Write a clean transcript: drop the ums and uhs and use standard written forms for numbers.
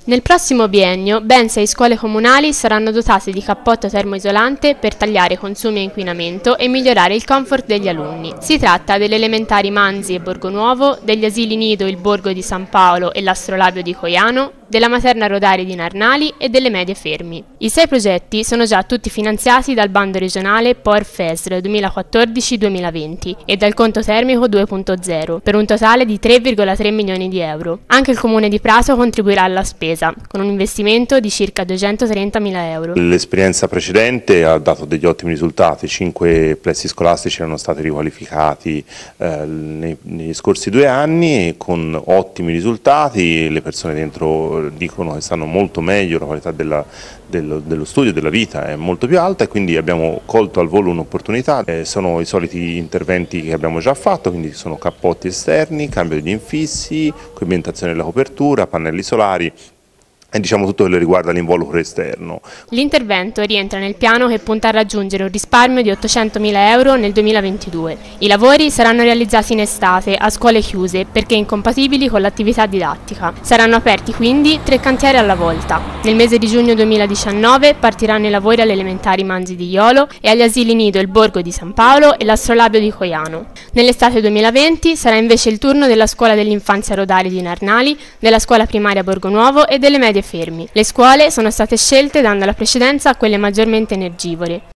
Nel prossimo biennio ben 6 scuole comunali saranno dotate di cappotto termoisolante per tagliare consumi e inquinamento e migliorare il comfort degli alunni. Si tratta delle elementari Manzi e Borgonuovo, degli asili nido Il Borgo di San Paolo e l'Astrolabio di Coiano, della materna Rodari di Narnali e delle medie Fermi. I 6 progetti sono già tutti finanziati dal bando regionale POR FESR 2014-2020 e dal conto termico 2.0 per un totale di 3,3 milioni di euro. Anche il comune di Prato contribuirà alla spesa con un investimento di circa 230.000 euro. L'esperienza precedente ha dato degli ottimi risultati, 5 plessi scolastici erano stati riqualificati negli scorsi 2 anni con ottimi risultati, le persone dentro dicono che stanno molto meglio, la qualità dello studio, della vita è molto più alta e quindi abbiamo colto al volo un'opportunità. Sono i soliti interventi che abbiamo già fatto, quindi sono cappotti esterni, cambio degli infissi, coibentazione della copertura, pannelli solari e diciamo tutto quello che riguarda l'involucro esterno. L'intervento rientra nel piano che punta a raggiungere un risparmio di 800.000 euro nel 2022. I lavori saranno realizzati in estate a scuole chiuse perché incompatibili con l'attività didattica. Saranno aperti quindi 3 cantieri alla volta. Nel mese di giugno 2019 partiranno i lavori alle elementari Manzi di Iolo e agli asili nido Il Borgo di San Paolo e l'Astrolabio di Coiano. Nell'estate 2020 sarà invece il turno della scuola dell'infanzia Rodari di Narnali, della scuola primaria Borgonuovo e delle medie Fermi. Le scuole sono state scelte dando la precedenza a quelle maggiormente energivore.